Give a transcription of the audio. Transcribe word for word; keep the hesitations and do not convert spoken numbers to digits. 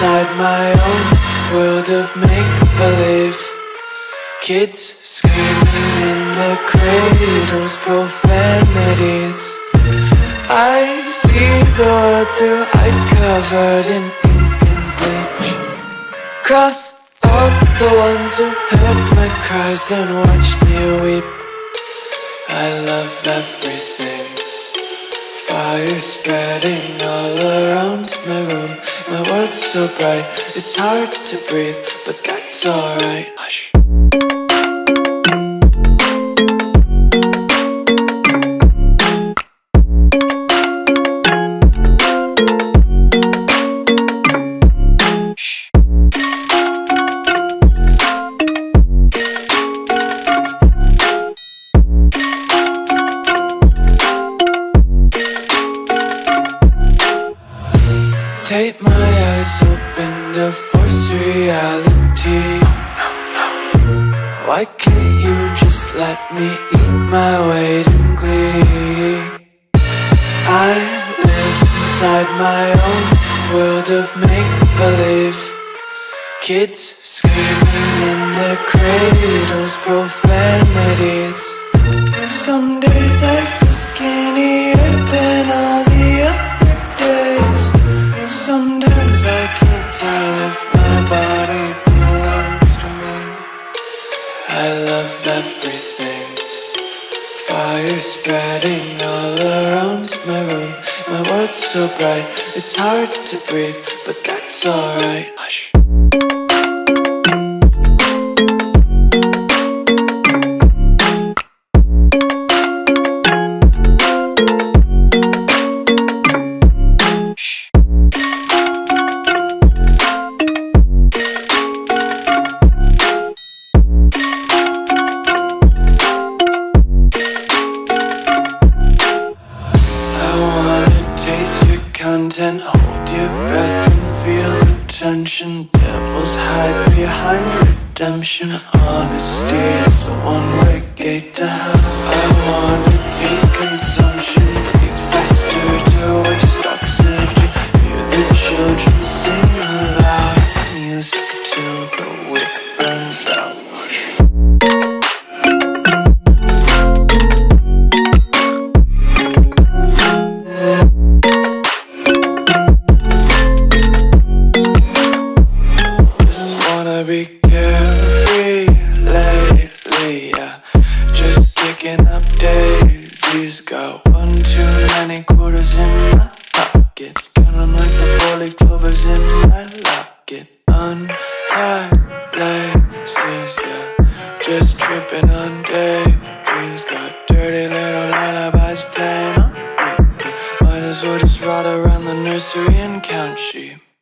inside my own world of make-believe. Kids screaming in their cradles, profanities. I see the world through ice covered in ink and bleach. Cross out the ones who heard my cries and watched me weep. I love everything. Fire spreading all around my room. My world's so bright, it's hard to breathe, but that's alright. Hush. Tape my eyes open to force reality. Why can't you just let me eat my weight in glee? I live inside my own world of make-believe. Kids screaming in their cradles, profanities. Some days I feel skinnier than all the other days. Sometimes I can't tell if my body belongs to me. I love everything. Fire spreading all around my room. My world's so bright, it's hard to breathe, but that's alright. Hush. Content, hold your breath and feel the tension. Devils hide behind redemption. Honesty is a one-way gate to hell. I wanna taste consumption, breathe faster to waste oxygen. Hear the children sing aloud. It's music till the wick burns out. Be carefree lately, yeah. Just kicking up daisies. Got one too many quarters in my pockets. Count 'em like the four-leaf clovers in my locket. Untied laces, yeah. Just tripping on daydreams. Got dirty little lullabies playing on repeat. Might as well just ride around the nursery and count sheep.